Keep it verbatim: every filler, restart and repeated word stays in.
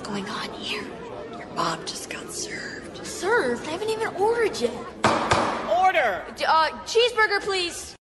going on here? Your mom just got served. Served? I haven't even ordered yet. Order! Uh, cheeseburger, please.